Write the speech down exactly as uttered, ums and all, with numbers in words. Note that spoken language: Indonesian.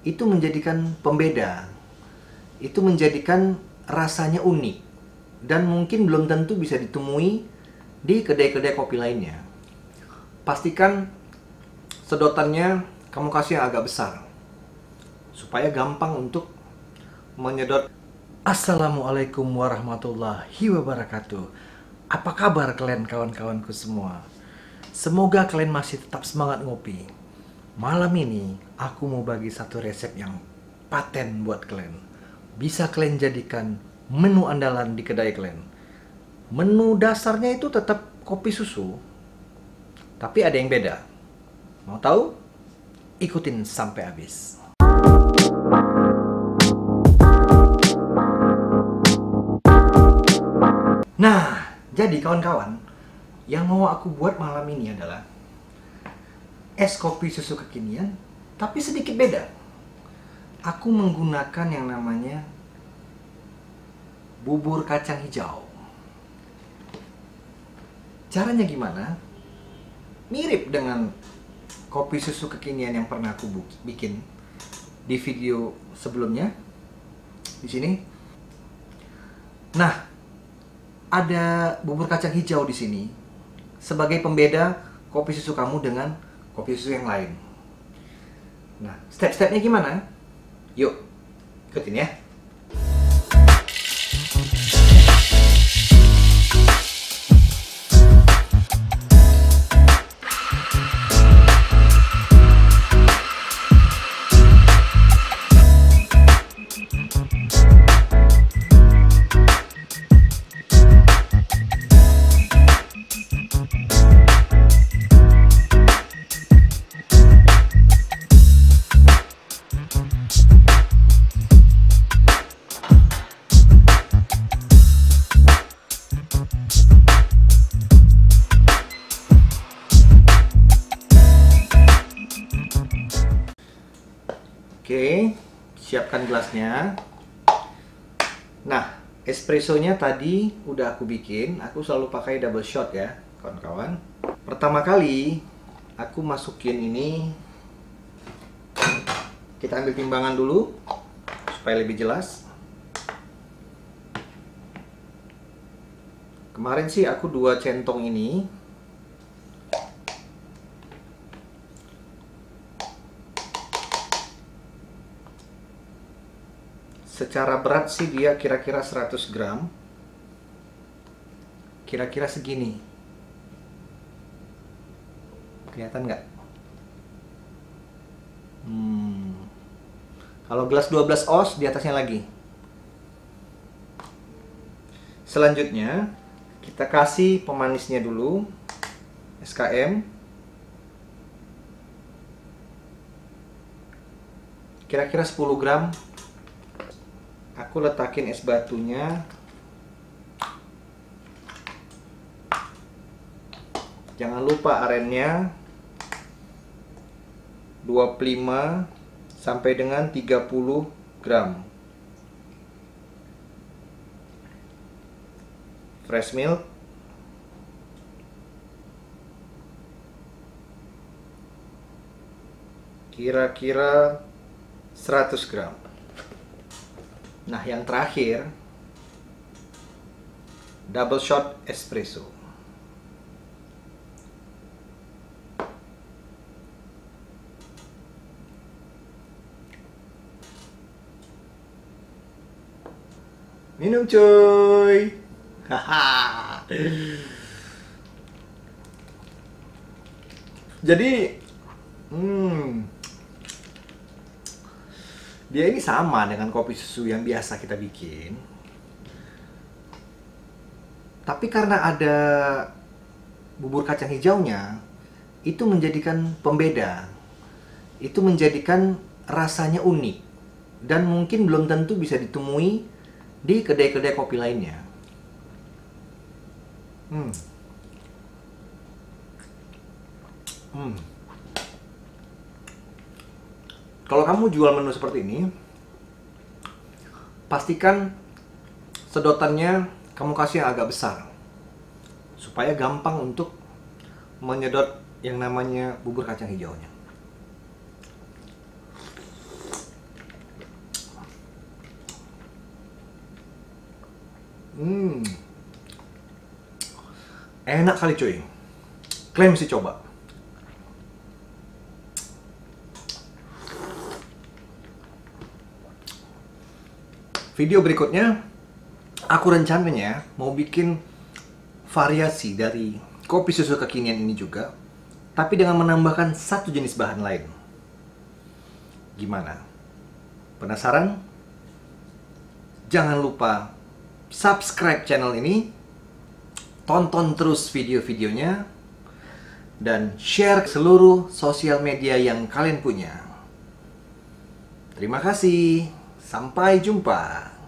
itu menjadikan pembeda, itu menjadikan rasanya unik, dan mungkin belum tentu bisa ditemui di kedai-kedai kopi lainnya. Pastikan sedotannya kamu kasih yang agak besar, supaya gampang untuk menyedot. Assalamualaikum warahmatullahi wabarakatuh. Apa kabar kalian kawan-kawanku semua? Semoga kalian masih tetap semangat ngopi. Malam ini aku mau bagi satu resep yang paten buat kalian. Bisa kalian jadikan menu andalan di kedai kalian. Menu dasarnya itu tetap kopi susu, tapi ada yang beda. Mau tahu? Ikutin sampai habis. Nah, jadi kawan-kawan, yang mau aku buat malam ini adalah es kopi susu kekinian, tapi sedikit beda. Aku menggunakan yang namanya bubur kacang hijau. Caranya gimana? Mirip dengan kopi susu kekinian yang pernah aku bikin di video sebelumnya. Di sini. Nah, ada bubur kacang hijau di sini sebagai pembeda kopi susu kamu dengan kopi susu yang lain. Nah, step-stepnya gimana? Yuk, ikutin ya. Oke, siapkan gelasnya. Nah, espressonya tadi udah aku bikin. Aku selalu pakai double shot ya, kawan-kawan. Pertama kali aku masukin ini, kita ambil timbangan dulu supaya lebih jelas. Kemarin sih aku dua centong ini. Secara berat sih dia kira-kira seratus gram. Kira-kira segini. Kelihatan nggak? Hmm. Kalau gelas dua belas oz di atasnya lagi. Selanjutnya kita kasih pemanisnya dulu. S K M. Kira-kira sepuluh gram. Aku letakin es batunya. Jangan lupa arennya dua puluh lima sampai dengan tiga puluh gram. Fresh milk. Kira-kira seratus gram. Nah, yang terakhir double shot espresso. Minum cuy. Haha. Jadi hmm dia ini sama dengan kopi susu yang biasa kita bikin. Tapi karena ada bubur kacang hijaunya, itu menjadikan pembeda. Itu menjadikan rasanya unik. Dan mungkin belum tentu bisa ditemui di kedai-kedai kopi lainnya. Hmm. Hmm. Kalau kamu jual menu seperti ini, pastikan sedotannya kamu kasih yang agak besar, supaya gampang untuk menyedot yang namanya bubur kacang hijaunya. Enak kali cuy. Kalian mesti coba. Video berikutnya, aku rencananya mau bikin variasi dari kopi susu kekinian ini juga, tapi dengan menambahkan satu jenis bahan lain. Gimana? Penasaran? Jangan lupa subscribe channel ini, tonton terus video-videonya, dan share ke seluruh sosial media yang kalian punya. Terima kasih. Sampai jumpa.